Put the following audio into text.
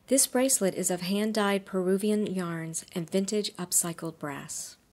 This bracelet is of hand-dyed Peruvian yarns and vintage upcycled brass.